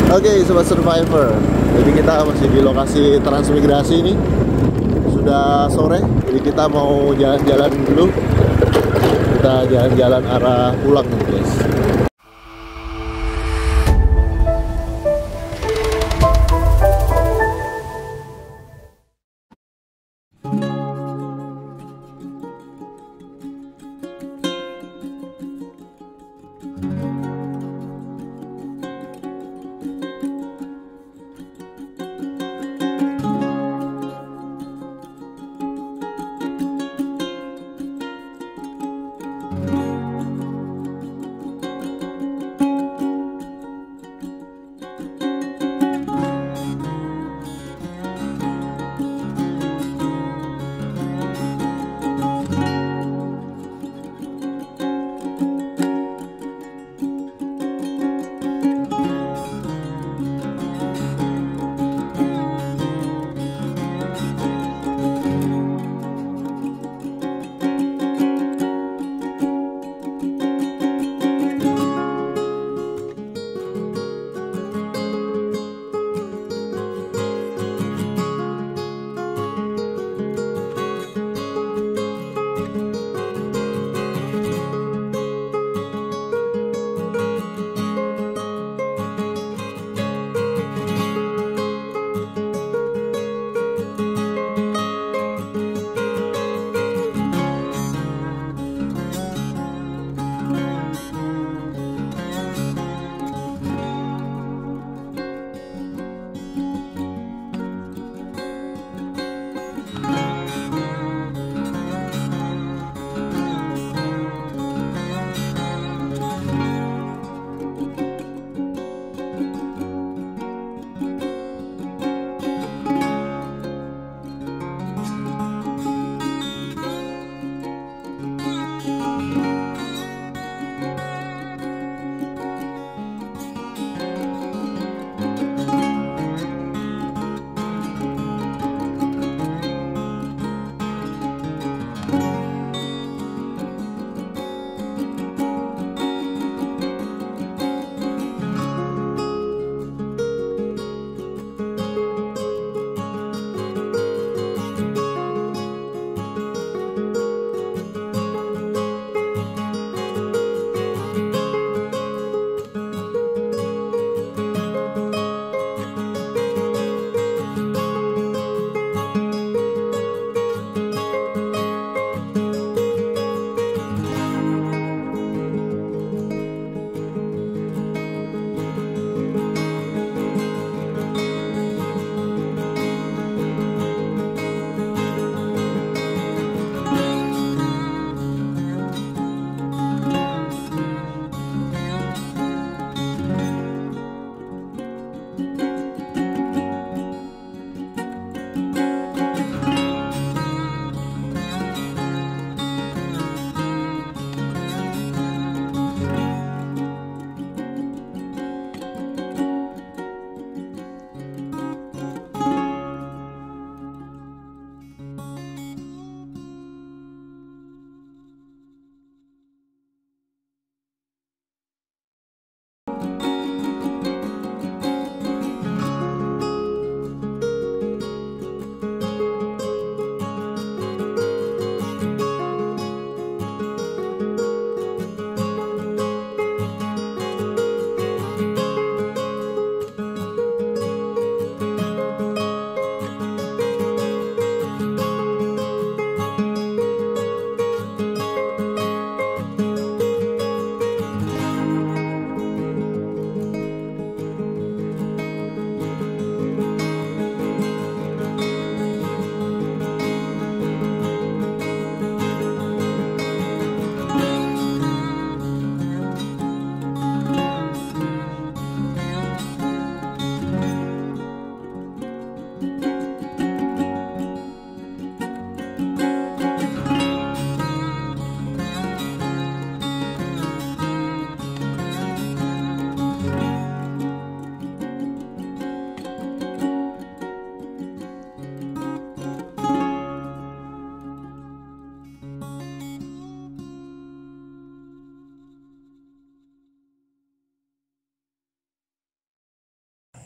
Oke, Sobat Survivor. Jadi kita masih di lokasi transmigrasi ini. Sudah sore, jadi kita mau jalan-jalan dulu. Kita jalan-jalan arah pulang nih, guys.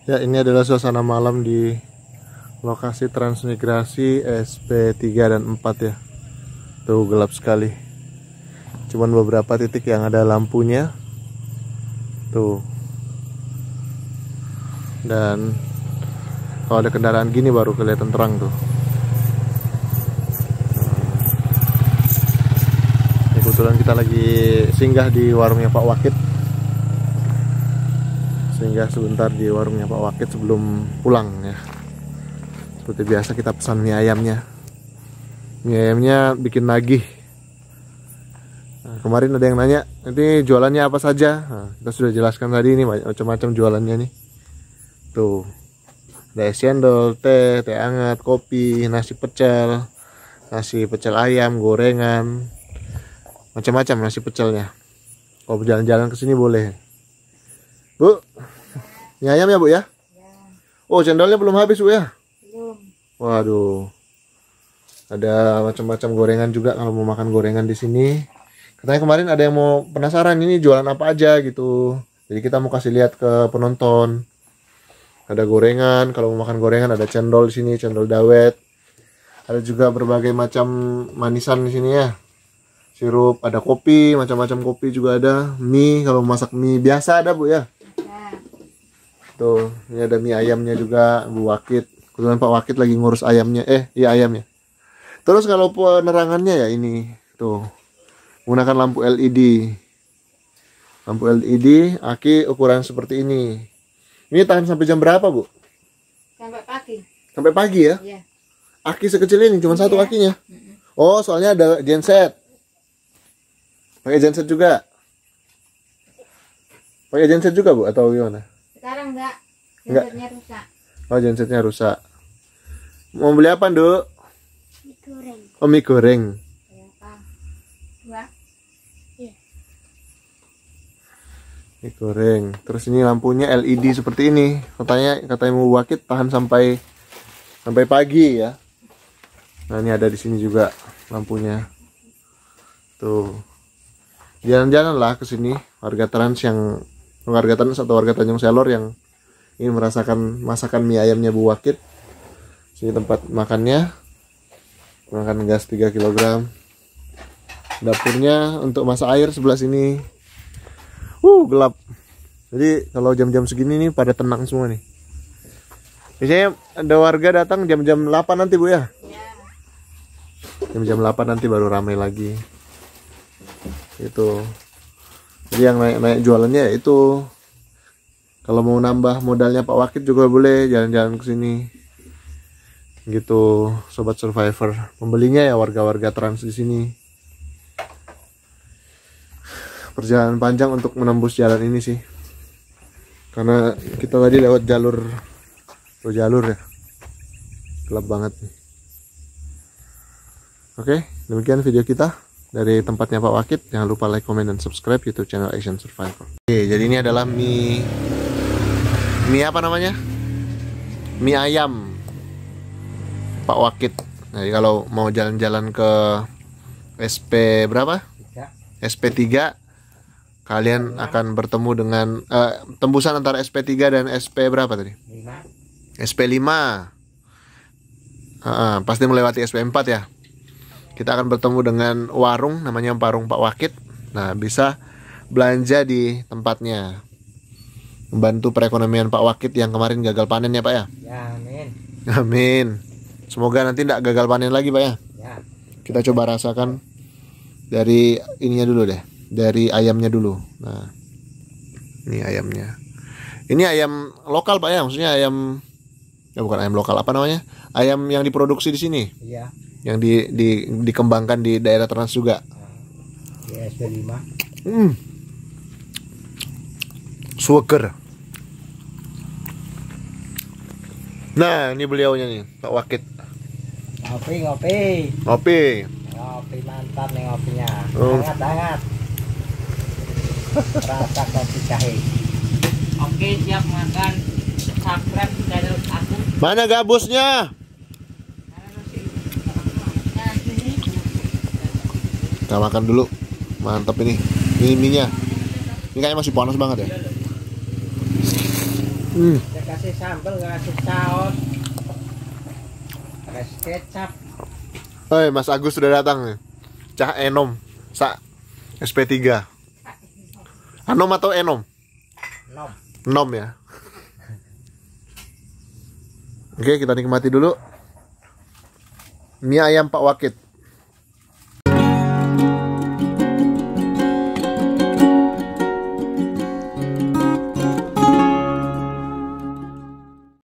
Ya, ini adalah suasana malam di lokasi transmigrasi SP3 dan 4 ya. Tuh gelap sekali. Cuman beberapa titik yang ada lampunya. Tuh. Dan kalau ada kendaraan gini baru kelihatan terang tuh. Ini kebetulan kita lagi singgah di warungnya Pak Wakit. Singgah sebentar di warungnya Pak Wakit sebelum pulang ya. Seperti biasa kita pesan mie ayamnya. Mie ayamnya bikin nagih. Nah, kemarin ada yang nanya, nanti jualannya apa saja? Nah, kita sudah jelaskan tadi ini macam-macam jualannya nih. Tuh. Ada es cendol, teh hangat, kopi, nasi pecel ayam, gorengan. Macam-macam nasi pecelnya. Kalau jalan-jalan ke sini boleh. Bu, mie ayam ya Bu ya? Oh, cendolnya belum habis Bu ya? Belum. Waduh. Ada macam-macam gorengan juga kalau mau makan gorengan di sini. Katanya kemarin ada yang mau penasaran ini jualan apa aja gitu. Jadi kita mau kasih lihat ke penonton. Ada gorengan, kalau mau makan gorengan ada cendol di sini, cendol dawet. Ada juga berbagai macam manisan di sini ya. Sirup, ada kopi, macam-macam kopi juga ada. Mie, kalau masak mie biasa ada Bu ya? Tuh, ini ada mie ayamnya juga, Bu Wakit. Kebetulan Pak Wakit lagi ngurus ayamnya. Iya ayamnya. Terus kalau penerangannya ya ini, tuh. Menggunakan lampu LED. Lampu LED, aki ukuran seperti ini. Ini tahan sampai jam berapa, Bu? Sampai pagi. Sampai pagi ya? Iya. Aki sekecil ini, cuma satu akinya. Oh, soalnya ada genset. Pakai genset juga? Pakai genset juga, Bu? Atau gimana? Sekarang enggak. Gensetnya rusak. Oh, gensetnya rusak. Mau beli apa, Nduk? Mie goreng. Oh, mie goreng. Berapa? 2. Iya. Mie goreng. Terus ini lampunya LED seperti ini. Katanya mau Wakit tahan sampai pagi ya. Nah, ini ada di sini juga lampunya. Tuh. Jalan-jalan lah ke sini warga Trans atau warga Tanjung Selor yang ingin merasakan masakan mie ayamnya Bu Wakit. Sini tempat makannya. Makan gas 3 kg. Dapurnya untuk masak air sebelah sini. Gelap. Jadi kalau jam-jam segini nih pada tenang semua nih. Biasanya ada warga datang jam-jam 8 nanti Bu ya? Iya. Jam-jam 8 nanti baru ramai lagi. Itu. Jadi yang naik jualannya ya itu. Kalau mau nambah modalnya Pak Wakit juga boleh jalan-jalan ke sini. Gitu, sobat survivor. Pembelinya ya warga-warga Trans di sini. Perjalanan panjang untuk menembus jalan ini sih. Karena kita tadi lewat jalur ya. Gelap banget nih. Oke, demikian video kita dari tempatnya Pak Wakit. Jangan lupa like, comment, dan subscribe YouTube channel Asian Survivor. Oke, jadi ini adalah mie apa namanya? Mie ayam Pak Wakit. Jadi kalau mau jalan-jalan ke SP berapa? SP3, kalian akan bertemu dengan tembusan antara SP3 dan SP berapa tadi? 5. SP5. Pasti melewati SP4 ya. Kita akan bertemu dengan warung, namanya warung Pak Wakit. Nah, bisa belanja di tempatnya. Membantu perekonomian Pak Wakit yang kemarin gagal panen ya Pak ya? Ya, amin. Amin. Semoga nanti tidak gagal panen lagi Pak ya? Ya. Kita coba rasakan dari ininya dulu deh. Dari ayamnya dulu. Nah, ini ayamnya. Ini ayam lokal Pak ya? Maksudnya ayam, ya bukan ayam lokal, apa namanya? Ayam yang diproduksi di sini. Iya. Yang dikembangkan di daerah Trans juga. Di SP5. Suger. Nah, ini beliaunya nih, Pak Wakit. Ngopi. Ngopi mantap nih ngopinya. Hangat. Rasa kopi jahe. Oke, siap makan. Subscribe channel aku. Mana gabusnya? Kita makan dulu. Mantap ini. Ini mie-nya. Ini kayaknya masih panas banget ya. Dia kasih sambal, nggak kasih saus. Kasih kecap. Oi, Mas Agus sudah datang nih. Cah Enom, SP3. Anom atau Enom? Nom. Nom ya. Oke, kita nikmati dulu mie ayam Pak Wakit.